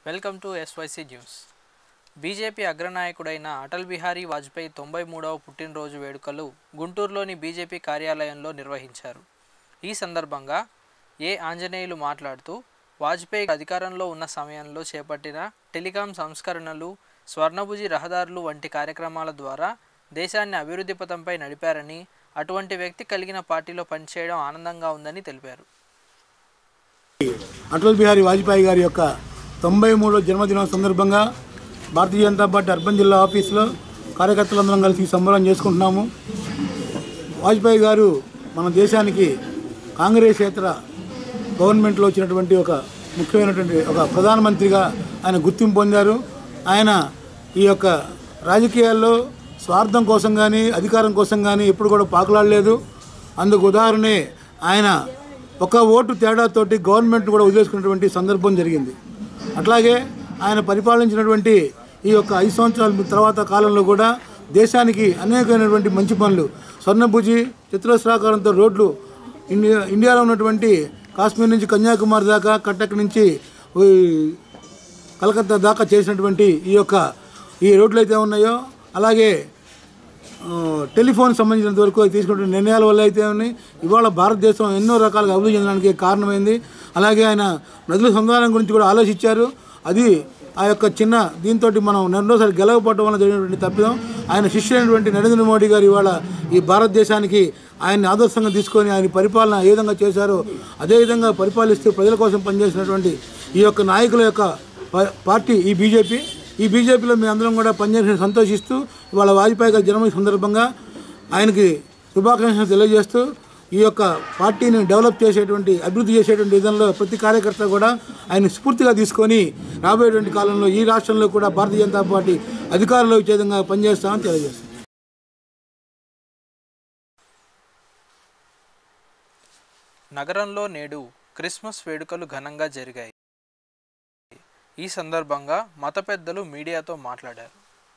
Welcome to SYC news. BJP అగ్రనాయకుడైన అటల్ బిహారీ వాజ్పేయి 93వ పుట్టినరోజు వేడుకలు గుంటూరులోని బీజేపీ కార్యాలయంలో నిర్వహించారు. ఈ సందర్భంగా ఆంజనేయులు మాట్లాడుతూ వాజ్పేయి అధికారంలో ఉన్న సమయంలో చేపట్టిన టెలికాం సంస్కరణలు, స్వర్ణభుజి రహదారులు వంటి కార్యక్రమాల ద్వారా దేశాన్ని అభివృద్ధి పథంపై నడిపారని, అటువంటి వ్యక్తి కలిగిన పార్టీలో పనిచేయడం ఆనందంగా ఉందని తెలిపారు. అటల్ బిహారీ వాజ్పేయి గారి యొక్క 93వ జన్మదినం సందర్భంగా భారతీయ జనతా పార్టీ అర్బన్ జిల్లా ఆఫీసులో కార్యకర్తలందరం కలిసి సంబరం చేసుకుంటున్నాము. వాజ్పేయి గారు మన దేశానికి కాంగ్రెసేతర గవర్నమెంట్లో వచ్చినటువంటి ఒక ముఖ్యమైనటువంటి ఒక ప్రధానమంత్రిగా ఆయన గుర్తింపు పొందారు. ఆయన ఈ యొక్క రాజకీయాల్లో స్వార్థం కోసం కానీ అధికారం కోసం కానీ ఎప్పుడు కూడా పాకులాడలేదు. అందుకు ఉదాహరణే ఆయన ఒక ఓటు తేడాతోటి గవర్నమెంట్ కూడా వదిలేసుకున్నటువంటి సందర్భం జరిగింది. అట్లాగే ఆయన పరిపాలించినటువంటి ఈ యొక్క 5 సంవత్సరాల తర్వాత కాలంలో కూడా దేశానికి అనేకమైనటువంటి మంచి పనులు, స్వర్ణభుజి చతురస్రాకారంతో రోడ్లు, ఇండియాలో ఉన్నటువంటి కాశ్మీర్ నుంచి కన్యాకుమారి దాకా, కటక్ నుంచి కలకత్తా దాకా చేసినటువంటి ఈ రోడ్లు అయితే ఉన్నాయో, అలాగే టెలిఫోన్ సంబంధించినంత వరకు తీసుకున్న నిర్ణయాల వల్ల అయితే ఇవాళ భారతదేశం ఎన్నో రకాలుగా అభివృద్ధి చెందడానికి కారణమైంది. అలాగే ఆయన నదుల సంధానం గురించి కూడా ఆలోచించారు. అది ఆ యొక్క చిన్న దీంతో మనం రెండోసారి గెలవకపోవడం వల్ల జరిగినటువంటి తప్పిదం. ఆయన శిష్యుడైనటువంటి నరేంద్ర మోడీ గారు ఇవాళ ఈ భారతదేశానికి ఆయన్ని ఆదర్శంగా తీసుకొని ఆయన పరిపాలన ఏ విధంగా చేశారో అదేవిధంగా పరిపాలిస్తూ ప్రజల కోసం పనిచేసినటువంటి ఈ యొక్క నాయకుల యొక్క పార్టీ ఈ బీజేపీలో మీ అందరం కూడా పనిచేసి సంతోషిస్తూ ఇవాళ వాజ్పేయి గారి జన్మదిన సందర్భంగా ఆయనకి శుభాకాంక్షలు తెలియజేస్తూ ఈ యొక్క పార్టీని డెవలప్ చేసేటువంటి, అభివృద్ధి చేసేటువంటి విధంలో ప్రతి కార్యకర్త కూడా ఆయన స్ఫూర్తిగా తీసుకొని రాబోయేటువంటి కాలంలో ఈ రాష్ట్రంలో కూడా భారతీయ జనతా పార్టీ అధికారంలో వచ్చే విధంగా పనిచేస్తామని తెలియజేస్తాం. నగరంలో నేడు క్రిస్మస్ వేడుకలు ఘనంగా జరిగాయి. ఈ సందర్భంగా మత పెద్దలు మీడియాతో మాట్లాడారు.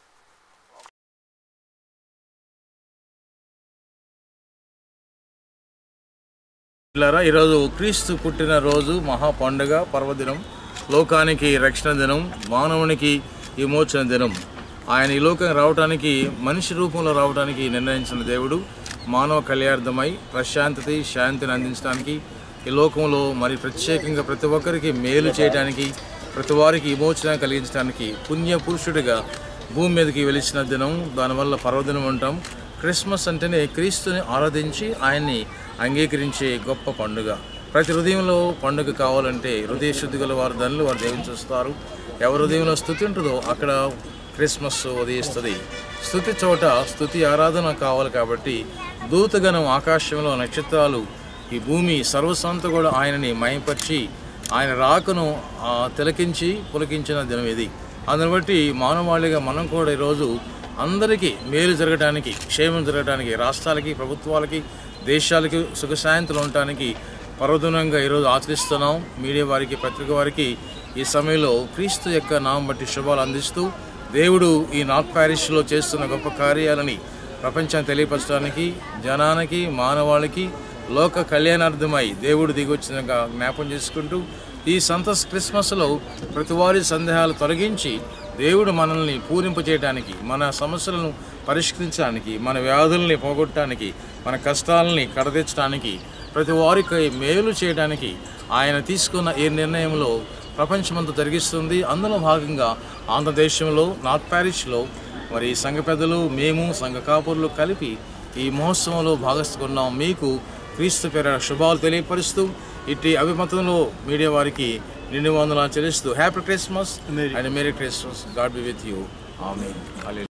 ఈరోజు క్రీస్తు పుట్టిన రోజు, మహా పండుగ పర్వదినం, లోకానికి రక్షణ దినం, మానవునికి విమోచన దినం. ఆయన ఈ లోకం రావడానికి, మనిషి రూపంలో రావడానికి నిర్ణయించిన దేవుడు మానవ కళ్యార్థమై ప్రశాంతత శాంతిని అందించడానికి, ఈ లోకంలో మరి ప్రత్యేకంగా ప్రతి ఒక్కరికి మేలు చేయడానికి, ప్రతి వారికి విమోచన కలిగించడానికి పుణ్య పురుషుడిగా భూమి మీదకి వెలిచిన దినం. దానివల్ల పర్వదినం అంటాం. క్రిస్మస్ అంటేనే క్రీస్తుని ఆరాధించి ఆయన్ని అంగీకరించే గొప్ప పండుగ. ప్రతి హృదయంలో పండుగ కావాలంటే హృదయ శుద్ధి గల వారు ధనులు, వారు దేవుని చూస్తారు. ఎవరి హృదయంలో స్థుతి ఉంటుందో అక్కడ క్రిస్మస్ ఉదయిస్తుంది. స్థుతి చోట స్థుతి ఆరాధన కావాలి కాబట్టి దూతగణం, ఆకాశంలో నక్షత్రాలు, ఈ భూమి సర్వసంత కూడా ఆయనని మయపరిచి ఆయన రాకను తిలకించి పులకించిన దినం ఇది. అందుని బట్టి మానవాళిగా మనం కూడా ఈరోజు అందరికీ మేలు జరగడానికి, క్షేమం జరగడానికి, రాష్ట్రాలకి, ప్రభుత్వాలకి, దేశాలకి సుఖశాంతులు ఉండటానికి పర్వదినంగా ఈరోజు ఆచరిస్తున్నాం. మీడియా వారికి, పత్రిక వారికి ఈ సమయంలో క్రీస్తు యొక్క నామం బట్టి శుభాలు అందిస్తూ దేవుడు ఈ నార్త్ ప్యారిష్లో చేస్తున్న గొప్ప కార్యాలని ప్రపంచాన్ని తెలియపరచడానికి, జనానికి, మానవాళికి లోక కళ్యాణార్థమై దేవుడు దిగొచ్చినగా జ్ఞాపం చేసుకుంటూ ఈ సంతోష క్రిస్మస్లో ప్రతి వారి సందేహాలు తొలగించి దేవుడు మనల్ని పూరింప చేయడానికి, మన సమస్యలను పరిష్కరించడానికి, మన వ్యాధుల్ని పోగొట్టడానికి, మన కష్టాలని కడతీర్చడానికి, ప్రతి వారికి మేలు చేయడానికి ఆయన తీసుకున్న ఈ నిర్ణయంలో ప్రపంచమంతా జరిగిస్తుంది. అందులో భాగంగా ఆంధ్రదేశంలో నార్త్ ప్యారిష్లో మరి సంఘ పెద్దలు, మేము సంఘ కాపురులు కలిపి ఈ మహోత్సవంలో భాగస్తున్నాం. మీకు క్రీస్తు పేర శుభాలు తెలియపరుస్తూ ఇట్టి అభిమతంలో మీడియా వారికి నిండు వందనాలు చెల్లిస్తూ happy Christmas and merry Christmas. God be with you. Amen. Hallelujah.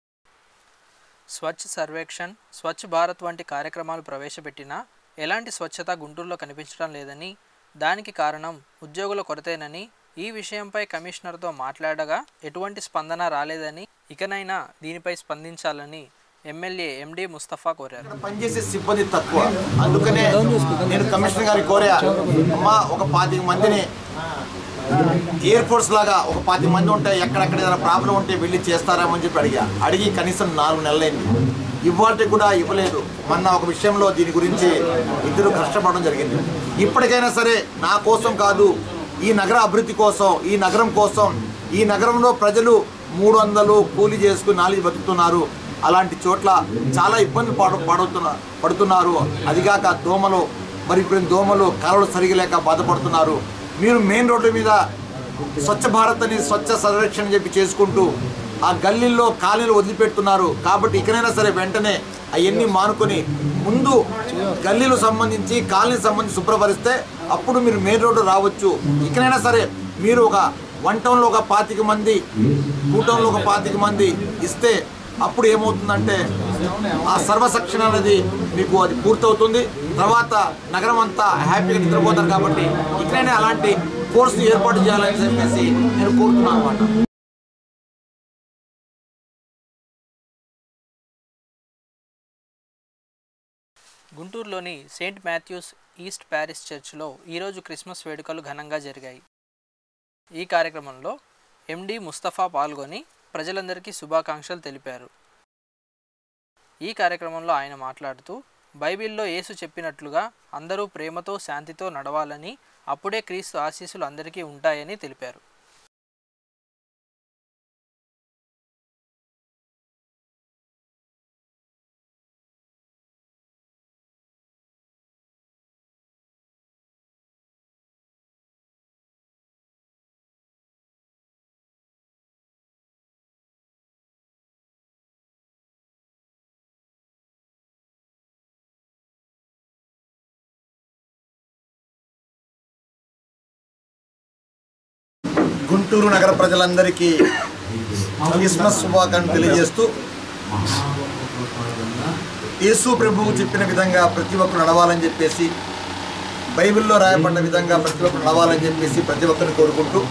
Swachh Survekshan, Swachh Bharat వంటి కార్యక్రమాలు ప్రవేశపెట్టినా ఎలాంటి స్వచ్ఛత గుంటూరులో కనిపించడం లేదని, దానికి కారణం ఉద్యోగుల కొరతేనని, ఈ విషయంపై కమిషనర్తో మాట్లాడగా ఎటువంటి స్పందన రాలేదని, ఇకనైనా దీనిపై స్పందించాలని ఎమ్మెల్యే ఎండి ముస్తఫా కోరారు. పనిచేసే సిబ్బంది తక్కువ, అందుకనే నేను కమిషనర్ గారికి కోరా, అమ్మా ఒక 25 మందిని ఎయిర్ ఫోర్స్ లాగా ఒక 25 మంది ఉంటే ఎక్కడెక్కడ ఏదైనా ప్రాబ్లం ఉంటే వెళ్ళి చేస్తారామని చెప్పి అడిగి కనీసం 4 నెలలైంది. ఇవాళ కూడా ఇవ్వలేదు. మొన్న ఒక విషయంలో దీని గురించి ఇద్దరు కష్టపడడం జరిగింది. ఇప్పటికైనా సరే నా కోసం కాదు, ఈ నగర అభివృద్ధి కోసం, ఈ నగరం కోసం ఈ నగరంలో ప్రజలు 300 కూలి చేసుకుని నాలుగు బతుకుతున్నారు. అలాంటి చోట్ల చాలా ఇబ్బంది పడుతున్నారు. అదిగాక దోమలు, మరి ఇప్పుడు దోమలు కాలువలు సరిగా లేక బాధపడుతున్నారు. మీరు మెయిన్ రోడ్డు మీద స్వచ్ఛ భారత్ అని స్వచ్ఛ సర్వేక్షణ చెప్పి చేసుకుంటూ ఆ గల్లీల్లో కాలనీలు వదిలిపెడుతున్నారు. కాబట్టి ఇకనైనా సరే వెంటనే అవన్నీ మానుకొని ముందు గల్లీలు సంబంధించి కాలనీకి సంబంధించి శుభ్రపరిస్తే అప్పుడు మీరు మెయిన్ రోడ్డు రావచ్చు. ఇకనైనా సరే మీరు ఒక 1 టౌన్లో ఒక 25 మంది, 2 టౌన్లో ఒక 25 మంది ఇస్తే అప్పుడు ఏమవుతుందంటే ఆ సర్వశిక్షణ అనేది మీకు అది పూర్తవుతుంది. తర్వాత నగరం అంతా హ్యాపీగా నిద్రపోతారు. కాబట్టి ఇక్కడనే అలాంటి కోర్సు ఏర్పాటు చేయాలని చెప్పేసి నేను కోరుతున్నాను అన్నమాట. గుంటూరులోని సెయింట్ మాథ్యూస్ ఈస్ట్ ప్యారిస్ చర్చ్లో ఈరోజు క్రిస్మస్ వేడుకలు ఘనంగా జరిగాయి. ఈ కార్యక్రమంలో ఎండి ముస్తఫా పాల్గొని ప్రజలందరికీ శుభాకాంక్షలు తెలిపారు. ఈ కార్యక్రమంలో ఆయన మాట్లాడుతూ బైబిల్లో యేసు చెప్పినట్లుగా అందరూ ప్రేమతో శాంతితో నడవాలని, అప్పుడే క్రీస్తు ఆశీస్సులు అందరికీ ఉంటాయని తెలిపారు. గుంటూరు నగర ప్రజలందరికీ క్రిస్మస్ శుభాకాంక్షలు తెలియజేస్తూ, యేసు ప్రభువు చెప్పిన విధంగా ప్రతి ఒక్కరు నడవాలని చెప్పేసి, బైబిల్లో రాయబడిన విధంగా ప్రతి ఒక్కరు నడవాలని చెప్పేసి ప్రతి ఒక్కరిని కోరుకుంటూ,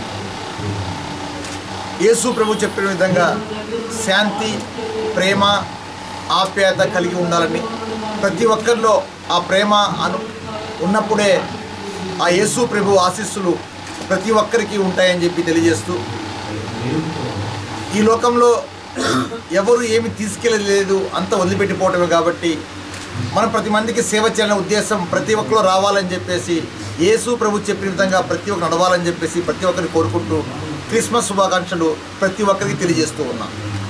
యేసు ప్రభు చెప్పిన విధంగా శాంతి, ప్రేమ, ఆప్యాయత కలిగి ఉండాలని, ప్రతి ఒక్కరిలో ఆ ప్రేమ ఉన్నప్పుడే ఆ యేసు ప్రభు ఆశీస్సులు ప్రతి ఒక్కరికి ఉంటాయని చెప్పి తెలియజేస్తూ, ఈ లోకంలో ఎవరు ఏమి తీసుకెళ్ళలేదు, అంత వదిలిపెట్టిపోవటమే. కాబట్టి మనం ప్రతి మందికి సేవ చేయాలనే ఉద్దేశం ప్రతి ఒక్కరు రావాలని చెప్పేసి, యేసు ప్రభు చెప్పిన విధంగా ప్రతి ఒక్కరు నడవాలని చెప్పేసి ప్రతి ఒక్కరిని కోరుకుంటూ క్రిస్మస్ శుభాకాంక్షలు ప్రతి ఒక్కరికి తెలియజేస్తూ ఉన్నాం.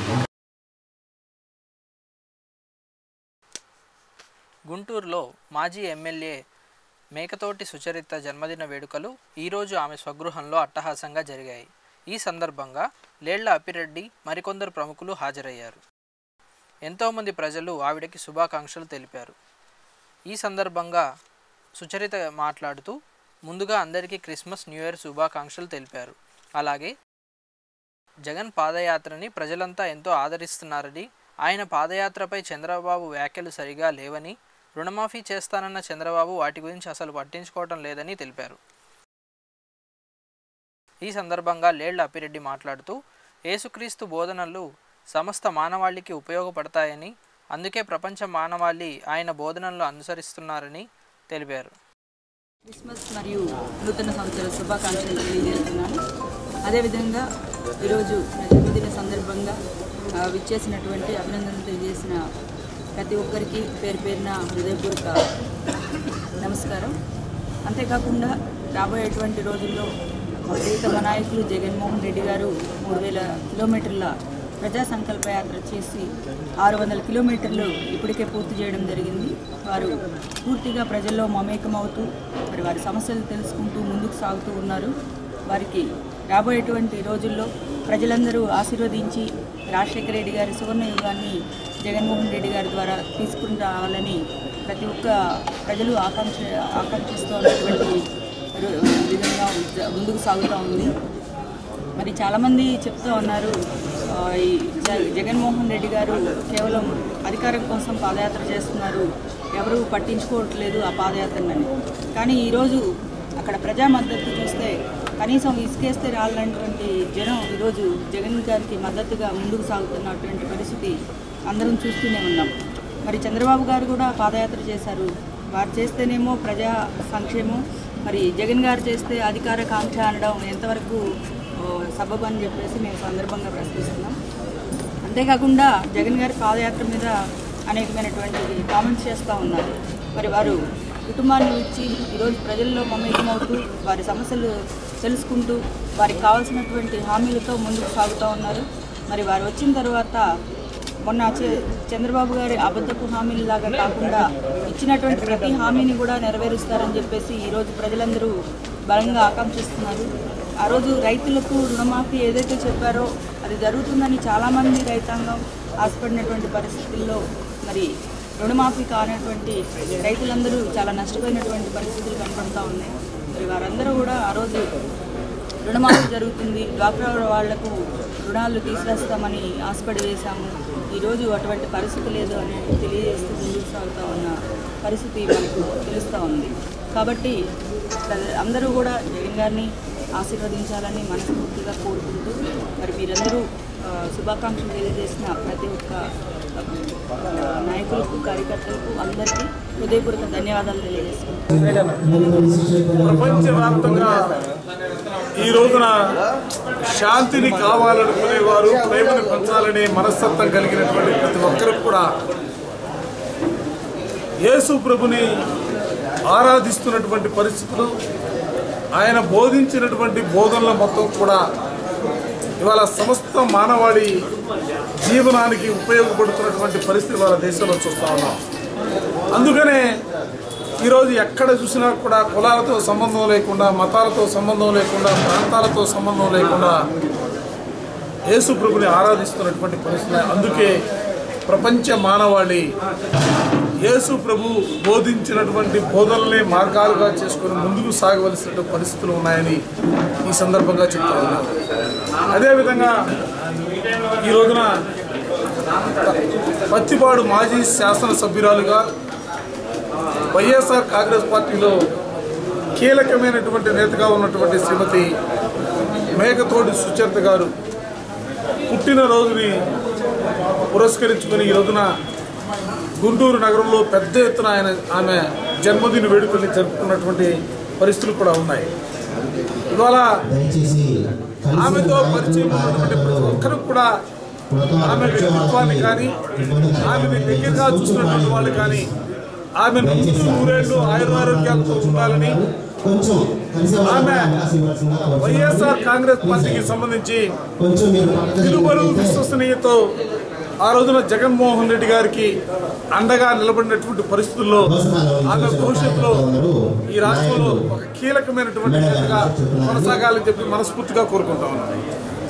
గుంటూరులో మాజీ ఎమ్మెల్యే మేకతోటి సుచరిత జన్మదిన వేడుకలు ఈరోజు ఆమె స్వగృహంలో అట్టహాసంగా జరిగాయి. ఈ సందర్భంగా లేళ్ల అప్పిరెడ్డి మరికొందరు ప్రముఖులు హాజరయ్యారు. ఎంతోమంది ప్రజలు ఆవిడకి శుభాకాంక్షలు తెలిపారు. ఈ సందర్భంగా సుచరిత మాట్లాడుతూ ముందుగా అందరికీ క్రిస్మస్, న్యూ ఇయర్ శుభాకాంక్షలు తెలిపారు. అలాగే జగన్ పాదయాత్రని ప్రజలంతా ఎంతో ఆదరిస్తున్నారని, ఆయన పాదయాత్రపై చంద్రబాబు వ్యాఖ్యలు సరిగా లేవని, రుణమాఫీ చేస్తానన్న చంద్రబాబు వాటి గురించి అసలు పట్టించుకోవటం లేదని తెలిపారు. ఈ సందర్భంగా లేళ్ల అప్పిరెడ్డి మాట్లాడుతూ యేసుక్రీస్తు బోధనలు సమస్త మానవాళికి ఉపయోగపడతాయని, అందుకే ప్రపంచ మానవాళి ఆయన బోధనలను అనుసరిస్తున్నారని తెలిపారు. క్రిస్మస్ మరియు నూతన సంవత్సర శుభాకాంక్షలు తెలియజేస్తున్నాను. అదేవిధంగా ఈరోజు నా జన్మదిన సందర్భంగా విచ్చేసినటువంటి అభినందనలు తెలియజేసిన ప్రతి ఒక్కరికి పేరు పేరున హృదయపూర్వక నమస్కారం. అంతేకాకుండా రాబోయేటువంటి రోజుల్లో మా ప్రియతమ నాయకులు జగన్మోహన్ రెడ్డి గారు 3000 కిలోమీటర్ల ప్రజా సంకల్ప యాత్ర చేసి 600 కిలోమీటర్లు ఇప్పటికే పూర్తి చేయడం జరిగింది. వారు పూర్తిగా ప్రజల్లో మమేకమవుతూ మరి వారి సమస్యలు తెలుసుకుంటూ ముందుకు సాగుతూ ఉన్నారు. వారికి రాబోయేటువంటి రోజుల్లో ప్రజలందరూ ఆశీర్వదించి రాజశేఖర రెడ్డి గారి సువర్ణ యుగాన్ని జగన్మోహన్ రెడ్డి గారి ద్వారా తీసుకుని రావాలని ప్రతి ఒక్క ప్రజలు ఆకాంక్షిస్తూ ఉన్నటువంటి విధంగా ముందుకు సాగుతూ ఉంది. మరి చాలామంది చెప్తూ ఉన్నారు, ఈ జగన్మోహన్ రెడ్డి గారు కేవలం అధికారం కోసం పాదయాత్ర చేస్తున్నారు, ఎవరు పట్టించుకోవట్లేదు ఆ పాదయాత్రని. కానీ ఈరోజు అక్కడ ప్రజా మద్దతు చూస్తే కనీసం ఇసుకేస్తే రాలన్నటువంటి జనం ఈరోజు జగన్ గారికి మద్దతుగా ముందుకు సాగుతున్నటువంటి పరిస్థితి అందరం చూస్తూనే ఉన్నాం. మరి చంద్రబాబు గారు కూడా పాదయాత్ర చేశారు. వారు చేస్తేనేమో ప్రజా సంక్షేమం, మరి జగన్ గారు చేస్తే అధికార కాంక్ష అనడం ఎంతవరకు సబబు అని చెప్పేసి మేము సందర్భంగా ప్రశ్నిస్తున్నాం. అంతేకాకుండా జగన్ గారి పాదయాత్ర మీద అనేకమైనటువంటి కామెంట్స్ చేస్తూ ఉన్నారు. మరి వారు కుటుంబాన్ని ఇచ్చి ఈరోజు ప్రజల్లో మమేకమవుతూ వారి సమస్యలు తెలుసుకుంటూ వారికి కావాల్సినటువంటి హామీలతో ముందుకు సాగుతూ ఉన్నారు. మరి వారు వచ్చిన తర్వాత మొన్న చంద్రబాబు గారి అబద్ధపు హామీలాగా కాకుండా ఇచ్చినటువంటి ప్రతి హామీని కూడా నెరవేరుస్తారని చెప్పేసి ఈరోజు ప్రజలందరూ బలంగా ఆకాంక్షిస్తున్నారు. ఆ రోజు రైతులకు రుణమాఫీ ఏదైతే చెప్పారో అది జరుగుతుందని చాలామంది రైతాంగం ఆశపడినటువంటి పరిస్థితుల్లో మరి రుణమాఫీ కానటువంటి రైతులందరూ చాలా నష్టపోయినటువంటి పరిస్థితులు కనపడుతూ ఉన్నాయి. మరి వారందరూ కూడా ఆ రోజు రుణమాఫీ జరుగుతుంది, డ్వాక్రా వాళ్లకు రుణాలు తీసేస్తామని ఆశపడి వేశాము. ఈరోజు అటువంటి పరిస్థితి లేదు అని తెలియజేస్తూ ముందుకు సాగుతూ ఉన్న పరిస్థితి మనకు తెలుస్తూ ఉంది. కాబట్టి అందరూ కూడా జగన్ గారిని ఆశీర్వదించాలని మనస్ఫూర్తిగా కోరుకుంటూ మరి మీరందరూ శుభాకాంక్షలు తెలియజేసిన ప్రతి ఒక్క నాయకులకు, కార్యకర్తలకు అందరికీ హృదయపూర్వక ధన్యవాదాలు తెలియజేస్తున్నాను. ప్రపంచవ్యాప్తంగా ఈ రోజున శాంతిని కావాలనుకునేవారు, ప్రేమను పంచాలనే మనస్తత్వం కలిగినటువంటి ప్రతి ఒక్కరికి కూడా యేసు ప్రభుని ఆరాధిస్తున్నటువంటి పరిస్థితులు, ఆయన బోధించినటువంటి బోధనల మొత్తం కూడా ఇవాళ సమస్త మానవాళి జీవనానికి ఉపయోగపడుతున్నటువంటి పరిస్థితి వాళ్ళ దేశంలో చూస్తూ ఉన్నాం. అందుకనే ఈరోజు ఎక్కడ చూసినా కూడా కులాలతో సంబంధం లేకుండా, మతాలతో సంబంధం లేకుండా, ప్రాంతాలతో సంబంధం లేకుండా యేసు ప్రభుని ఆరాధిస్తున్నటువంటి పరిస్థితి. అందుకే ప్రపంచ మానవాళి యేసు ప్రభు బోధించినటువంటి బోధనలే మార్గాలుగా చేసుకొని ముందుకు సాగవలసినటువంటి పరిస్థితులు ఉన్నాయని ఈ సందర్భంగా చెప్తా ఉన్నారు. అదేవిధంగా ఈ రోజున పత్తిపాడు మాజీ శాసనసభ్యురాలుగా వైఎస్ఆర్ కాంగ్రెస్ పార్టీలో కీలకమైనటువంటి నేతగా ఉన్నటువంటి శ్రీమతి మేకతోటి సుచరిత గారు పుట్టినరోజుని పురస్కరించుకొని ఈ రోజున గుంటూరు నగరంలో పెద్ద ఎత్తున ఆమె జన్మదిన వేడుకల్ని జరుపుకున్నటువంటి పరిస్థితులు కూడా ఉన్నాయి. ఇవాళ ఆమెతో పరిచయం ఉన్నటువంటి ప్రతి ఒక్కరు కూడా ఆమె వ్యక్తిత్వాన్ని కానీ, ఆమెను దగ్గరగా చూసినటువంటి వాళ్ళు కానీ ఆమె 100 ఆయురారోగ్యాలతో ఉండాలని, ఆమె వైఎస్ఆర్ కాంగ్రెస్ పార్టీకి సంబంధించి విలువలు, విశ్వసనీయతో ఆ రోజున జగన్మోహన్ రెడ్డి గారికి అండగా నిలబడినటువంటి పరిస్థితుల్లో ఆమె భవిష్యత్తులో ఈ రాష్ట్రంలో ఒక కీలకమైనటువంటి నేతగా కొనసాగాలని చెప్పి మనస్ఫూర్తిగా కోరుకుంటా ఉన్నాను.